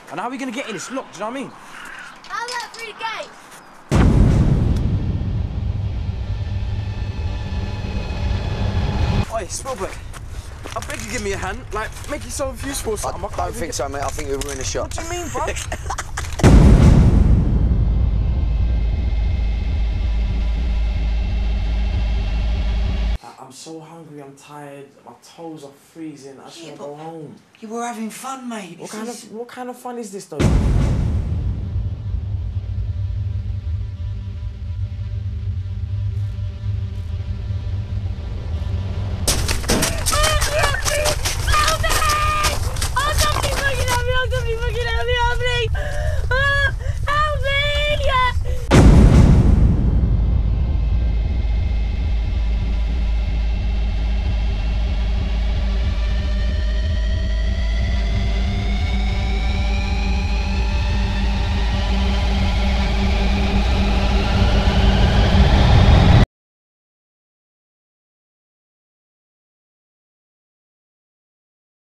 And how are we going to get in? It's locked, do you know what I mean? How about through the gate? Oi, Spillboy, I beg you give me a hand. Like, make yourself useful or something. I don't think so, mate. I think you'll ruin the shot. What do you mean, bro? I'm so hungry, I'm tired, my toes are freezing, I just want to go home. You were having fun, mate. What kind of fun is this, though?